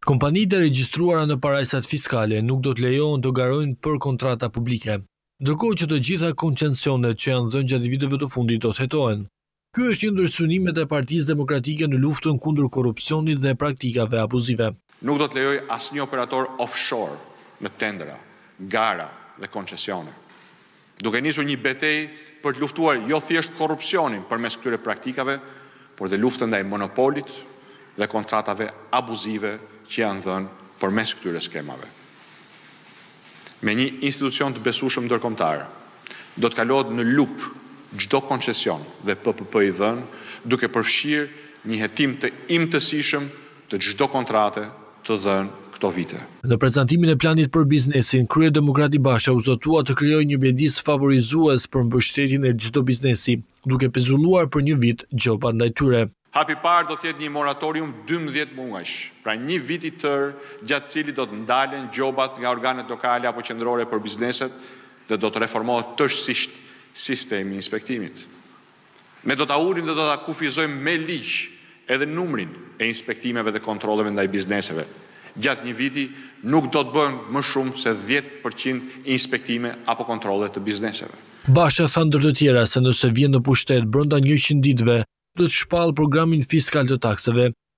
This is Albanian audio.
Kompanitë e regjistruara në parajsat fiskale nuk do të lejohen të garojnë për kontrata publike, ndërkohë që të gjitha koncesionet që janë dhënë gjatë viteve të fundit do të hetohen. Ky është një ndër synimet e Partisë Demokratike në luftën kundër korrupsionit dhe praktikave abuzive. Nuk do të lejoj asnjë operator offshore në tendera, gara dhe koncesione, duke nisur një betejë për të luftuar jo thjesht korrupsionin përmes këtyre praktikave, por dhe luftën ndaj monopolit dhe kontratave abuzive që janë dhënë përmes këtyre skemave. Me një institucion të besueshëm ndërkombëtar, do të kalohet në lup çdo koncesion dhe PPP i dhënë, duke përfshirë një hetim të imtësishëm të çdo kontrate të dhënë këto vite. Në prezantimin e planit për biznesin, kryedemokrati Basha u zotua të krijojë një mjedis favorizues për mbështetjen e çdo biznesi, duke pezulluar për një vit gjobat ndaj tyre. Hapi parë do të jetë një moratorium 12 muajsh, pra një vit i tërë gjatë cilit do të ndalen gjobat nga organet lokale apo qendrore për bizneset dhe do të reformohet tërësisht sistemi i inspektimit. Ne do ta ulim dhe do ta kufizojmë me ligj edhe numrin e inspektimeve dhe kontrolleve ndaj bizneseve. Gjatë një viti nuk do të bëhen më shumë se 10% inspektime apo kontrolle të bizneseve. Basha tha ndër të tjera se nëse vjen në pushtet brenda 100 ditëve, do të shpallë programin fiskal të takseve